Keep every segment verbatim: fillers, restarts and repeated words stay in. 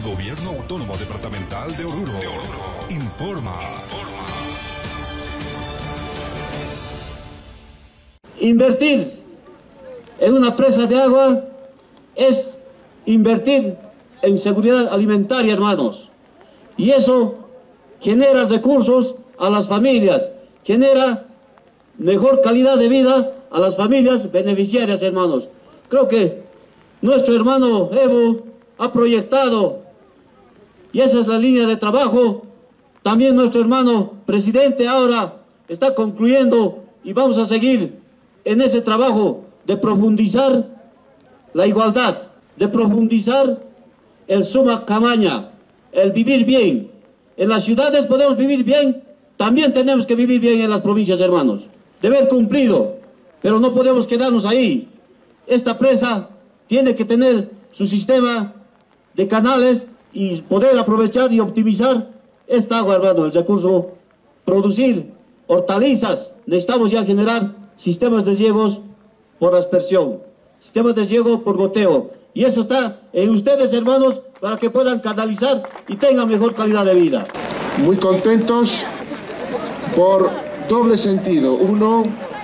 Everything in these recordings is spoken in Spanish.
Gobierno Autónomo Departamental de Oruro, de Oruro. Informa. Invertir en una presa de agua es invertir en seguridad alimentaria, hermanos. Y eso genera recursos a las familias, genera mejor calidad de vida a las familias beneficiarias, hermanos. Creo que nuestro hermano Evo ha proyectado, y esa es la línea de trabajo. También nuestro hermano presidente ahora está concluyendo y vamos a seguir en ese trabajo de profundizar la igualdad, de profundizar el suma camaña, el vivir bien. En las ciudades podemos vivir bien, también tenemos que vivir bien en las provincias, hermanos. Deber cumplido, pero no podemos quedarnos ahí. Esta presa tiene que tener su sistema de canales y poder aprovechar y optimizar esta agua, hermano, el recurso, producir hortalizas. Necesitamos ya generar sistemas de riegos por aspersión, sistemas de riego por goteo. Y eso está en ustedes, hermanos, para que puedan canalizar y tengan mejor calidad de vida. Muy contentos por doble sentido. Uno,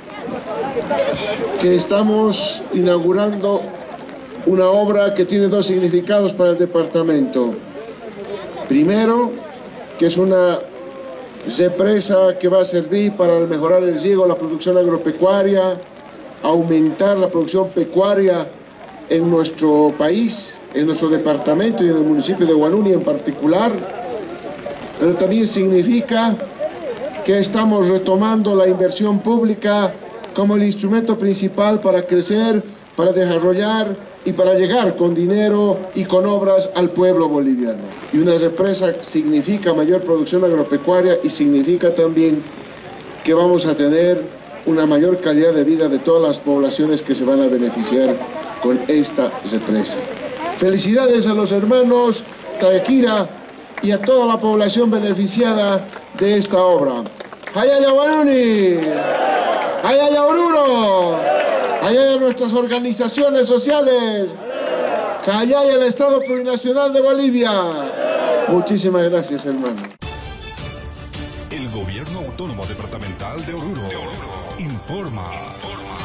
que estamos inaugurando una obra que tiene dos significados para el departamento. Primero, que es una represa que va a servir para mejorar el riego, la producción agropecuaria, aumentar la producción pecuaria en nuestro país, en nuestro departamento y en el municipio de Huanuni en particular. Pero también significa que estamos retomando la inversión pública como el instrumento principal para crecer, para desarrollar y para llegar con dinero y con obras al pueblo boliviano. Y una represa significa mayor producción agropecuaria y significa también que vamos a tener una mayor calidad de vida de todas las poblaciones que se van a beneficiar con esta represa. Felicidades a los hermanos Taekira y a toda la población beneficiada de esta obra. ¡Hayaya Huanuni! ¡Hayaya Oruro! ¡Hayaya nuestras organizaciones sociales! ¡Hayaya el Estado Plurinacional de Bolivia! Muchísimas gracias, hermano. El Gobierno Autónomo Departamental de Oruro, de Oruro. Informa. Informa.